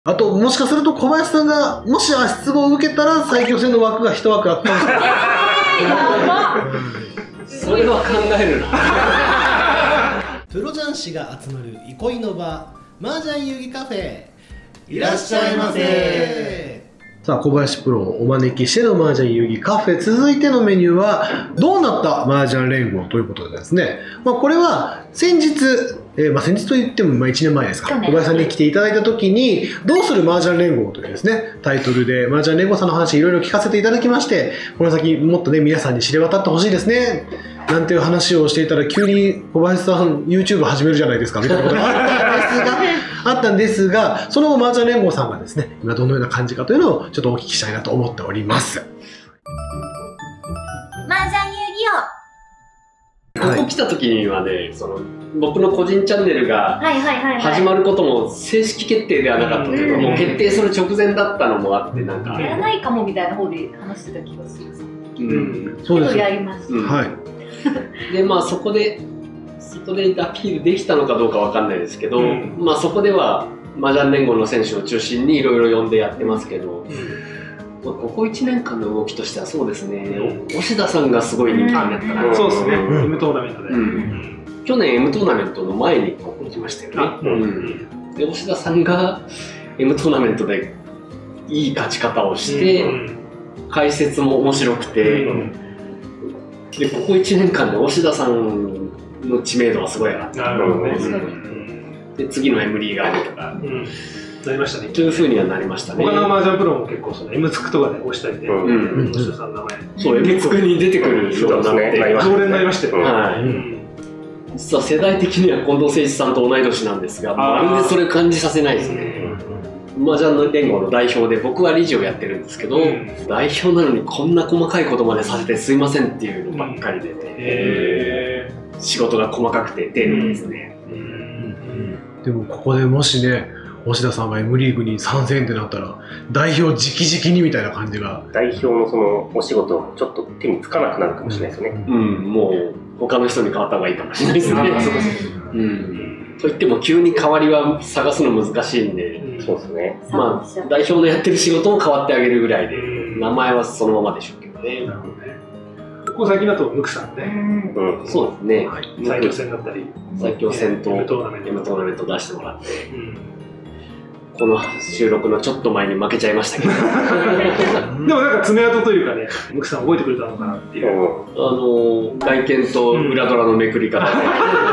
あと、もしかすると小林さんが、もし足つぼを受けたら、最強戦の枠が1枠あったかもしれない。 それは考えるな。 プロ雀士が集まる憩いの場、麻雀遊戯カフェ。いらっしゃいませ。 さあ、小林プロをお招きしての麻雀遊戯カフェ、続いてのメニューは、どうなった麻雀連合ということでですね、これは先日、先日といっても1年前ですか、小林さんに来ていただいた時に、どうする麻雀連合というですね、タイトルで麻雀連合さんの話いろいろ聞かせていただきまして、この先もっとね、皆さんに知れ渡ってほしいですね、なんていう話をしていたら、急に小林さん YouTube 始めるじゃないですかみたいなことがあったんですが、その後麻雀連合さんがですね、今どのような感じかというのをちょっとお聞きしたいなと思っております。 麻雀遊戯ここ来た時にはね、僕の個人チャンネルが始まることも正式決定ではなかったというか、もう決定する直前だったのもあって、なんかやらないかもみたいな方で話してた気がする。 そうです。 やります。 はい。 で、そこでアピールできたのかどうかわかんないですけど、そこでは麻雀連合の選手を中心にいろいろ呼んでやってますけど、ここ1年間の動きとしてはそうですね、押田さんがすごい人気になったな。 そうですね、M トーナメントで。 去年 M トーナメントの前にここに来ましたよね。で、押田さんが M トーナメントでいい勝ち方をして、解説も面白くて、でここ1年間で押田さんの知名度はすごい上がった。で次の M リーガーとかなりましたね。 というふうにはなりましたね。 他の麻雀プロも結構M つくとかで押したりで、押田さんの名前。 そう、M つくに出てくるようになって、 常連になりましたよ。 はい。実は世代的には近藤誠一さんと同い年なんですが、まるでそれ感じさせないですね。麻雀の連合の代表で僕は理事をやってるんですけど、代表なのにこんな細かいことまでさせてすいませんっていうのばっかり出て、仕事が細かくて丁寧ですね。 でもここでもしね、押田さんが M リーグに参戦ってなったら、代表直々にみたいな感じが。 代表のそのお仕事ちょっと手につかなくなるかもしれないですよね。 もう他の人に変わった方がいいかもしれないですね。といっても急に代わりは探すの難しいんで、 そうですね。 代表のやってる仕事も変わってあげるぐらいで、名前はそのままでしょうけどね。 ここ最近だとムクさんね。 そうですね。 最強戦だったり、 最強戦と M トーナメント出してもらって、この収録のちょっと前に負けちゃいましたけど。 でもなんか爪痕というかね、ムクさん覚えてくれたのかなっていう。 外見と裏ドラのめくり方で。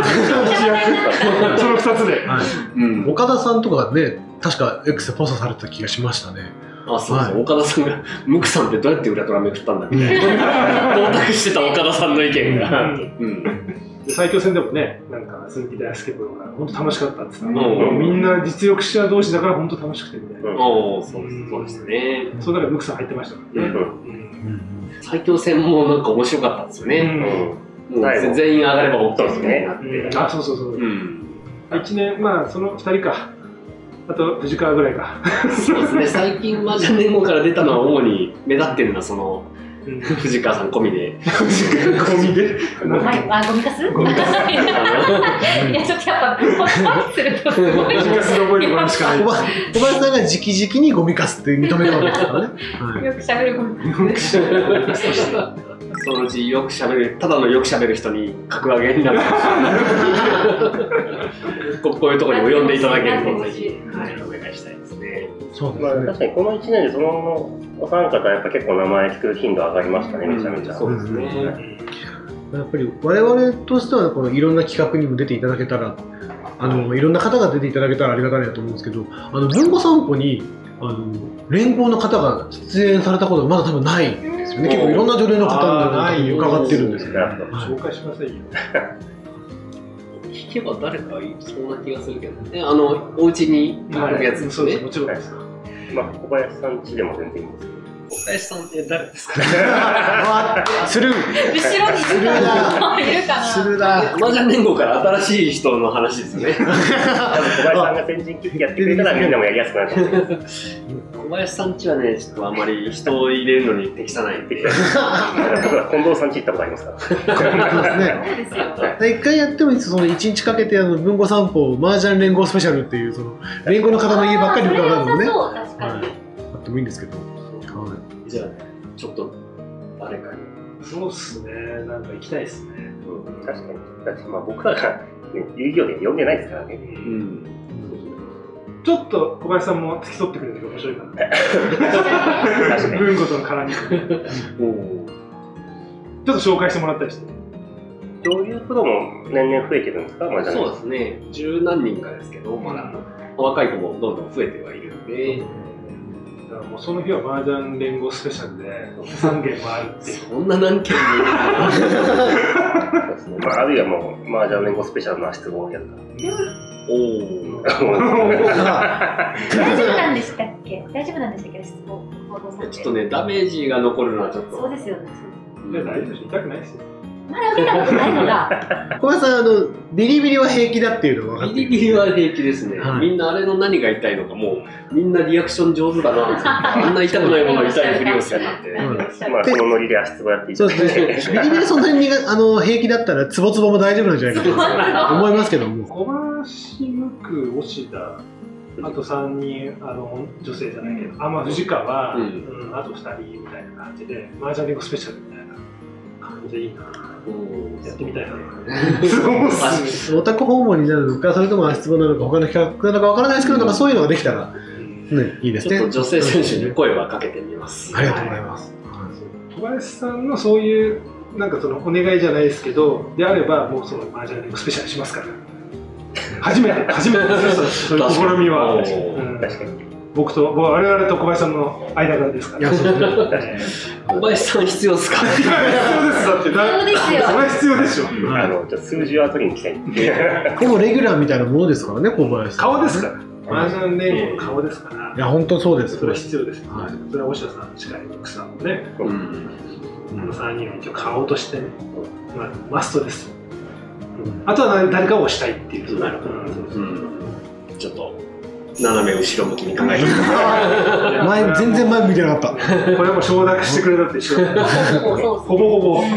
その2つで。 岡田さんとかね、確か X でポストされてた気がしましたね。 そうそう、岡田さんが「ムクさんってどうやって裏ドラめくったんだ」みたいな同卓してた岡田さんの意見が。 最強戦でもね、なんか鈴木大輔プロが本当楽しかったって言ってた。みんな実力者同士だから本当楽しくてみたいな。 そうですね。 その中でムクさん入ってましたからね。 最強戦もなんか面白かったんですよね。全員上がれば OK ですね。 そうそうそう。1年、その2人か。あと藤川ぐらいか。 そうですね。最近麻雀連合から出たのは主に目立ってるのはその藤川さん込みで。 込みで。 ゴミカス？ゴミカス。いやちょっとやっぱゴミカスするとすごい。 ゴミカスで覚えてもらうしかない。 小林さんが直々にゴミカスって認めたわけですからね。 よく喋るゴミカス。 そのうちよく喋る、ただのよく喋る人に格上げになる。こういうところにも呼んでいただけるとぜひお願いしたいですね。 そうですね。 確かにこの1年でそのお三方やっぱ結構名前聞く頻度上がりましたね、めちゃめちゃ。 そうですね。 やっぱり我々としてはこのいろんな企画にも出ていただけたら、いろんな方が出ていただけたらありがたいなと思うんですけど、文庫散歩に連合の方が出演されたことがまだ多分ないんですよね。結構いろんな女優の方に伺ってるんですけど、 紹介しませんよ。 聞けば誰かいそうな気がするけどね。お家に行くやつですね。 もちろんです。 小林さん家でも全然いいんですけど。 小林さんって誰ですか？ スルー。 後ろにいるかな。 スルーだ。 麻雀連合から新しい人の話ですよね。 小林さんが先陣切ってやってくれたらみんなもやりやすくなる。 小小林さんちはね、ちょっとあんまり人を入れるのに適さないんで。 僕は近藤さんち行ったことありますから。 そうですね。 そうですよ。 一回やってもいいです。その1日かけて文庫散歩麻雀連合スペシャルっていうその連合の方の家ばっかり伺うのね。 そう、確かに。 あってもいいんですけど。 じゃあ、ちょっと誰かに。 そうっすね。なんか行きたいっすね。 確かに。だってまあ僕らが遊戯王で読んでないですからね。 ちょっと小林さんも付き添ってくれて面白いかな。 確かに。 文庫との絡み。ちょっと紹介してもらったりして。 どういうプロも年々増えてるんですか、麻雀。 そうですね。十何人かですけど、まだ若い子もどんどん増えてはいるんで。 だからもうその日は麻雀連合スペシャルで3軒回るっていう。 そんな何件もまあ、あるいはもう麻雀連合スペシャルの足つぼをやるかおお。 大丈夫なんでしたっけ？大丈夫なんでしたっけ？質問。 ちょっとね、ダメージが残るのはちょっと。 そうですよね。 いや、大丈夫です。痛くないですよ。 まだ受けたことないのが。 小林さんビリビリは平気だっていうのは分かってる。 ビリビリは平気ですね、 はいみんなあれの何が痛いのか、もうみんなリアクション上手だな、あんな痛くないもの痛いふりをするなんて、 まあ、そのノリで足つぼやっていいそうですね。ビリビリそんなに平気だったらツボツボも大丈夫なんじゃないかと思いますけども。 小林無垢、押田、あと3人、女性じゃないけど、藤川、あと2人みたいな感じで、麻雀連合スペシャルみたいな感じでいいな。やってみたいな。 オタク訪問になるのか、それとも足つぼなのか、他の企画なのか分からないですけど、なんかそういうのができたら、ね、いいですね。 ちょっと女性選手に声はかけてみます。 ありがとうございます。 小林さんのそういうなんかそのお願いじゃないですけど、であればもうその麻雀連合スペシャルしますから。初めてですよ、そういう試みは。 確かに。 僕と我々と小林さんの間柄ですから。 小林さん必要ですか？ 必要です。だってそれは必要でしょ。 じゃあ数字を取りに来たい。 ほぼレギュラーみたいなものですからね、小林さん。 顔ですから。麻雀連合の顔ですから。 いや本当そうです。 それは必要です。それは押田さん、しかり奥さんもね。この3人は一応顔としてね、マストです。あとは誰かを推したいっていう。 なるほど。ちょっと斜め後ろ向きに考えてみ全然前向いてなかった。 これはもう承諾してくれたって一緒。ほぼほぼ。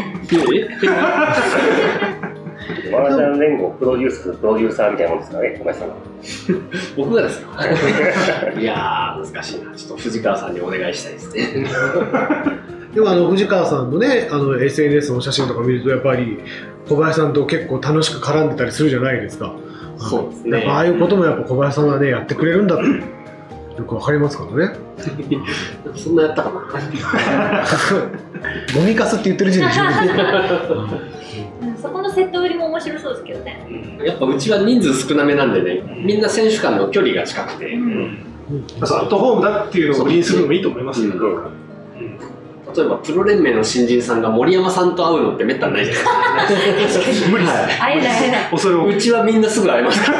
麻雀連合プロデューサーみたいなもんですからね、小林さんは。 僕がですか？いやー、難しいな。ちょっと藤川さんにお願いしたいですね。 でも藤川さんのね、SNS の写真とか見ると、やっぱり小林さんと結構楽しく絡んでたりするじゃないですか。 そうですね。 やっぱああいうこともやっぱ小林さんはね、やってくれるんだってよくわかりますからね。 そんなやったかな。 ゴミカスって言ってる時点で十分。 そこのセット売りも面白そうですけどね。 やっぱうちは人数少なめなんでね、みんな選手間の距離が近くて、 アットホームだっていうのを売りにするのもいいと思いますよ。 例えばプロ連盟の新人さんが森山さんと会うのってめったにないじゃないですか。 無理です。 会えない会えない。 うちはみんなすぐ会えますから。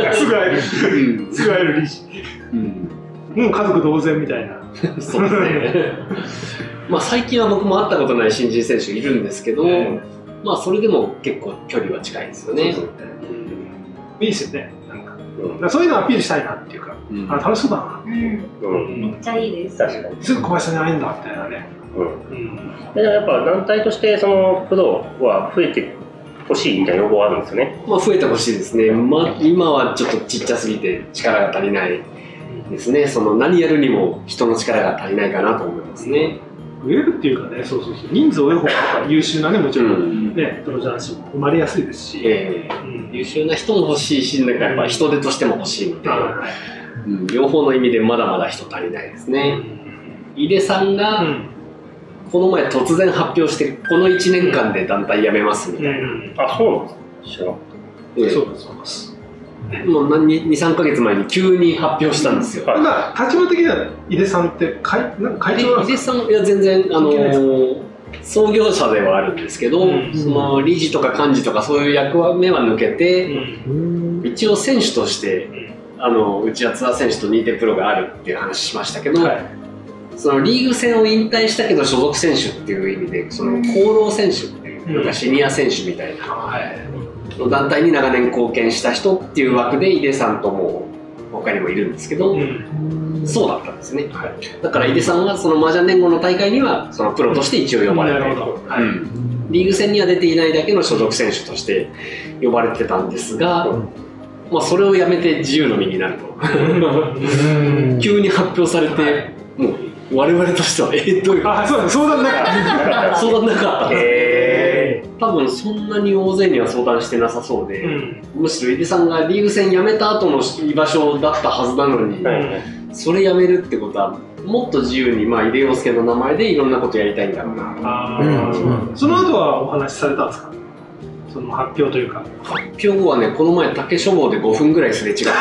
すぐ会える。すぐ会える理事。もう家族同然みたいな。 そうですね。まあ最近は僕も会ったことない新人選手いるんですけど、まあそれでも結構距離は近いですよね。 いいですよね。なんかそういうのをアピールしたいなっていうか、楽しそうだな。 めっちゃいいです。 確かに。 すぐ小林さんに会えんだみたいなね。 やっぱ団体としてそのプロは増えてほしいみたいな要望あるんですよね。 まあ増えてほしいですね。今はちょっとちっちゃすぎて力が足りないですね。その何やるにも人の力が足りないかなと思いますね。 増えるっていうかね、そう人数多い方が優秀なね、もちろんね、プロ雀士も生まれやすいですし、 優秀な人も欲しいし、なんかやっぱ人手としても欲しいので、両方の意味でまだまだ人足りないですね。井出さんがこの前突然発表して、この1年間で団体辞めますみたいな。 あ、そうなんですか。知らなかった。 そうです。 もう2、3ヶ月前に急に発表したんですよ。 今、立場的には井出さんって会長なんですか？ 井出さん、いや全然創業者ではあるんですけど、その理事とか幹事とかそういう役目は抜けて、一応選手としてうちはツアー選手と認定プロがあるっていう話しましたけど、そのリーグ戦を引退したけど所属選手っていう意味で、その功労選手っていうかシニア選手みたいな団体に長年貢献した人っていう枠で井出さんとも他にもいるんですけど、 そうだったんですね。 はい。 だから井出さんはその麻雀連合の大会にはそのプロとして一応呼ばれて、 なるほど。はい。 リーグ戦には出ていないだけの所属選手として呼ばれてたんですが、まあ、それをやめて自由の身になると急に発表されて、もう我々としてはどういうあ、そうだ、相談なかった。 相談なかったんです多分そんなに大勢には相談してなさそうで、むしろ井出さんがリーグ戦辞めた後の居場所だったはずなのに、それ辞めるってことはもっと自由に、まあ、井出陽介の名前でいろんなことやりたいんだろうな。 その後はお話しされたんですか？その発表というか。 発表後はね、この前竹書房で5分ぐらいすれ違った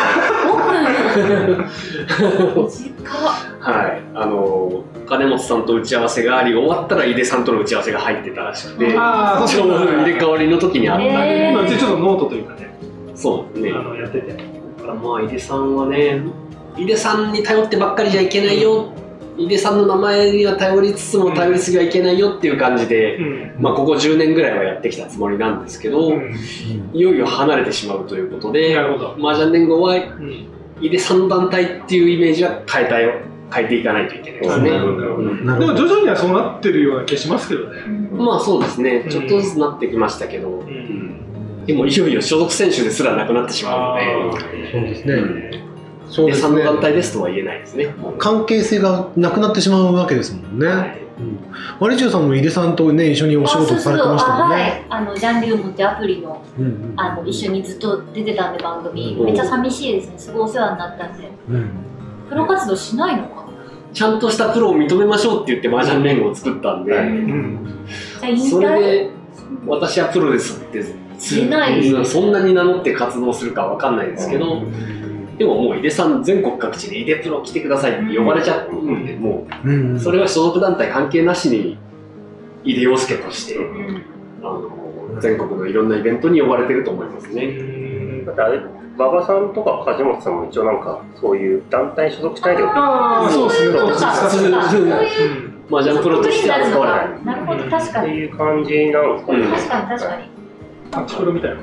はい、金本さんと打ち合わせがあり、終わったら井出さんとの打ち合わせが入ってたらしくて、ちょうど入れ替わりの時にあったんで、 うちちょっとノートというかね、 そうですね、 やってて、 まあ井出さんはね、井出さんに頼ってばっかりじゃいけないよ、井出さんの名前には頼りつつも頼りすぎはいけないよっていう感じで、まあここ10年ぐらいはやってきたつもりなんですけど、いよいよ離れてしまうということで、麻雀連合は井出さんの団体っていうイメージは変えていかないといけないですね。でも徐々にはそうなってるような気がしますけどね。 まあそうですね、ちょっとずつなってきましたけど、でもいよいよ所属選手ですらなくなってしまうので、 そうですね。 井出さんの団体ですとは言えないですね。 関係性がなくなってしまうわけですもんね。マリチュウさんも井出さんとね、一緒にお仕事されてましたもんね。 ジャンリウムってアプリの一緒にずっと出てたんで、番組めっちゃ寂しいですね。すごいお世話になったんで。プロ活動しないのかな。 ちゃんとしたプロを認めましょうって言って麻雀連合を作ったんで、それで私はプロですってそんなに名乗って活動するかわかんないですけど、でももう井出さん全国各地で井出プロ来てくださいって呼ばれちゃうんで、もうそれは所属団体関係なしに井出陽介として全国のいろんなイベントに呼ばれてると思いますね。 だってあれ馬場さんとか梶本さんも一応なんかそういう団体所属しないでそうですね。 麻雀プロとして扱われない。 なるほど、確かに。 っていう感じなんですかね。 確かに確かに。 タッチプロみたいな。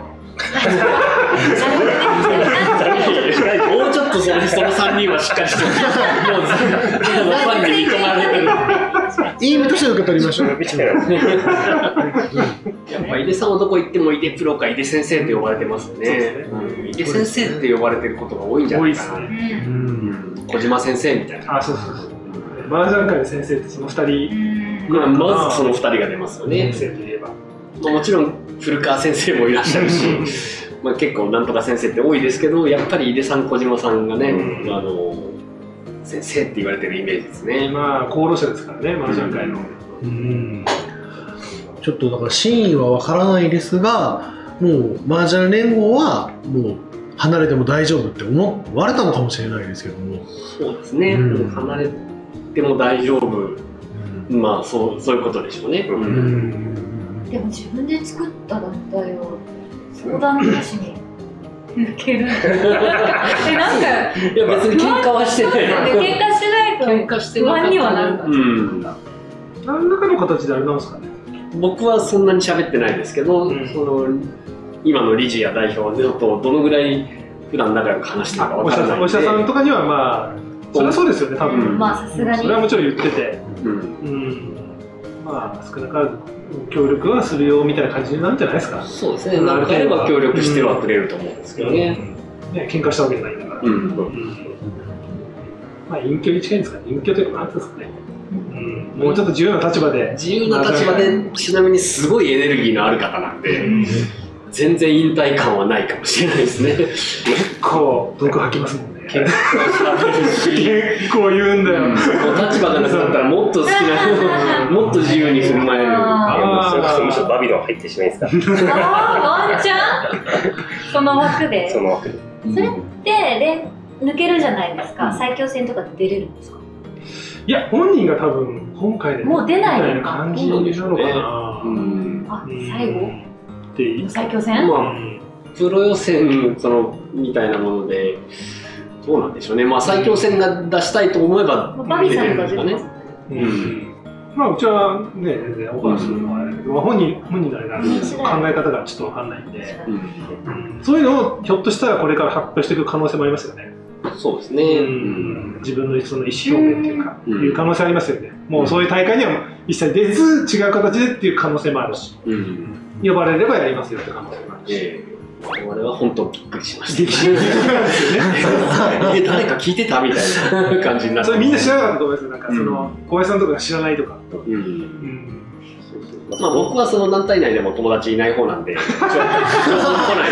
もうちょっとその3人はしっかりしてほしい。もうファンに認められてる。 いい意味として受け取りましょう。 やっぱ井出さんはどこ行っても井出プロか井出先生って呼ばれてますよね。井出先生って呼ばれてることが多いんじゃないかな。小島先生みたいな。 そうそうそう。麻雀界の先生ってその2人。 まずその2人が出ますよね。先生といえば。もちろん古川先生もいらっしゃるし、結構なんとか先生って多いですけど、やっぱり井出さん、小島さんがね、先生って言われてるイメージですね。 まあ功労者ですからね、麻雀界の。 ちょっとだから真意はわからないですが、もう麻雀連合はもう離れても大丈夫って思われたのかもしれないですけども。 そうですね、離れても大丈夫、まあそういうことでしょうね。 でも自分で作った団体を相談なしに抜けるなんかいや別に喧嘩はしてない。 喧嘩してないと不安にはなる。 何らかの形であれなんですかね。 僕はそんなに喋ってないですけど、今の理事や代表とどのぐらい普段仲良く話してるか分からないので、 お医者さんとかにはまあそれはそうですよね、多分。 まあさすがにそれはもちろん言ってて、まあ少なからず協力はするよみたいな感じなんじゃないですか。 そうですね。なんかあれば協力してはくれると思うんですけどね。 喧嘩したわけじゃないんだから。まあ隠居に近いんですかね。隠居というかなんていうんですかね。もうちょっと自由な立場で。 自由な立場で、ちなみにすごいエネルギーのある方なんで、全然引退感はないかもしれないですね。 結構毒吐きますもんね。結構言うんだよ。 立場がなくなったらもっと好きな、もっと自由に振る舞える。 むしろバビロン入ってしまいですか。 ワンちゃんその枠で。 その枠で。 それって抜けるじゃないですか。最強戦とかで出れるんですか。 いや、本人が多分今回でもう出ないのか感じなのかな。 最後最強戦、 プロ予選みたいなものでどうなんでしょうね。まあ最強戦が出したいと思えばバビさんとか出てますまあうちはね全然オファーするのはあれだけど、本人のあれなんで考え方がちょっと分かんないんで、そういうのをひょっとしたらこれから発表していく可能性もありますよね。 そうですね。 自分のその意思表現っていうか、いう可能性ありますよね。もうそういう大会には一切出ず、違う形でっていう可能性もあるし、呼ばれればやりますよって可能性もあるし。 我々は本当びっくりしましたね。誰か聞いてたみたいな感じになって。 それみんな知らなかったと思いますよ。なんかその小林さんとか知らないとか。 まあ僕はその団体内でも友達いない方なんで、情報来ない。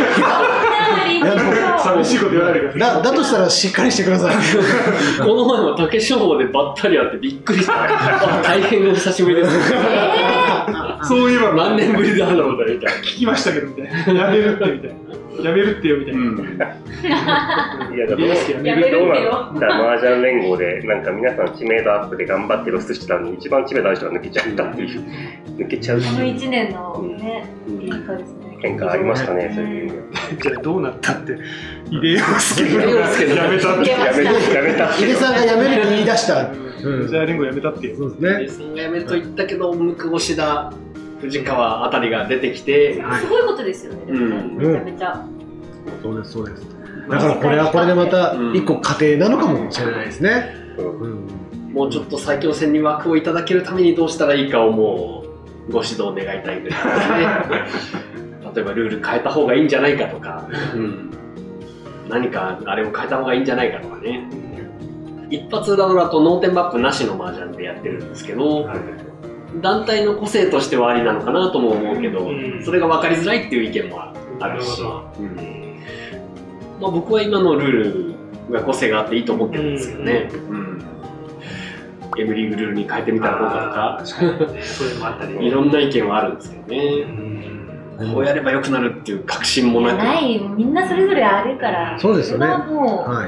寂しいこと言わないでください。 だとしたらしっかりしてください。 この前も竹書房でばったり会ってびっくりした。大変お久しぶりです。 そういえば何年ぶりだろうみたいな。 聞きましたけどみたいな。やめるってみたいな。やめるってよみたいな。 いやだからどうなった麻雀連合でなんか皆さん知名度アップで頑張って露出してたのに一番知名度ある人が抜けちゃったっていう抜けちゃう。 この1年のね変化ですね。 変化ありましたね。そういう。 じゃあどうなったって入れようすけどやめたってやめた。 井出さんが辞めるって言い出した。 じゃあ連合やめたっていう。 そうですね。 井出さんが辞めると言ったけど、向久保志田、藤川あたりが出てきて、 すごいことですよね。めちゃめちゃ。 そうですそうです。だからこれはこれでまた一個過程なのかもしれないですね。 もうちょっと最強戦に枠をいただけるためにどうしたらいいかをもうご指導願いたいぐらいですね。例えばルール変えた方がいいんじゃないかとか、何かあれを変えた方がいいんじゃないかとかね。一発裏ドラとノーテンマップなしの麻雀でやってるんですけど、団体の個性としてはありなのかなとも思うけど、それが分かりづらいっていう意見もあるし、まあ、僕は今のルールが個性があっていいと思ってるんですけどね。Mリーグルールに変えてみたらどうかとか、 そういうのもあったり、 いろんな意見はあるんですけどね。こうやれば良くなるっていう確信もなく。 ない、みんなそれぞれあるから。 そうですよね。はい。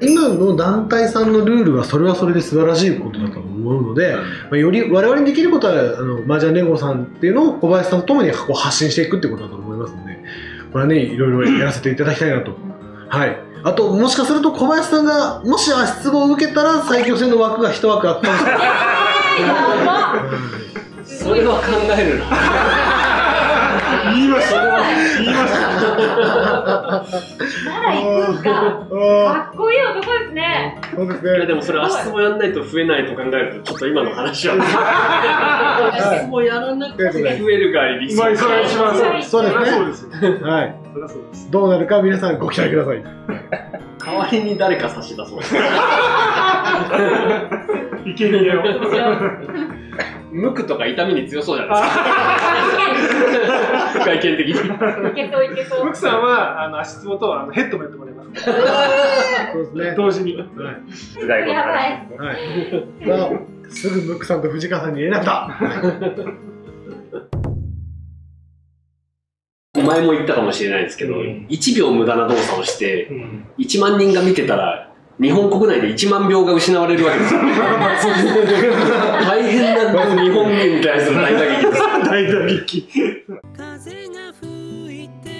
今の団体さんのルールはそれはそれで素晴らしいことだと思うので、より我々にできることは麻雀連合さんっていうのを小林さんとともにこう発信していくってことだと思いますので、これはねいろいろやらせていただきたいなと。はい。あともしかすると小林さんがもし足つぼを受けたら最強戦の枠が一枠あったかもしれない。 それは考えるな。 言いました。言いました。 なら行くか。かっこいい男ですね。 そうですね。 でもそれ足つぼやんないと増えないと考えるとちょっと今の話は足つぼやらなくて増えるが理想。 そうですね。はい。どうなるか皆さんご期待ください。 代わりに誰か差し出そう。 いけにえよ。 無垢とか痛みに強そうじゃないですか。外見的に。いけそういけそう。 ムクさんは足つぼとヘッドもやってもらいます。そうですね。同時に。 やばい。 すぐムクさんと藤川さんに連絡だ。 前も言ったかもしれないですけど、1秒無駄な動作をして1万人が見てたら日本国内で1万秒が失われるわけですよ。大変な日本民に対する大打撃です。 大打撃。 風が吹いて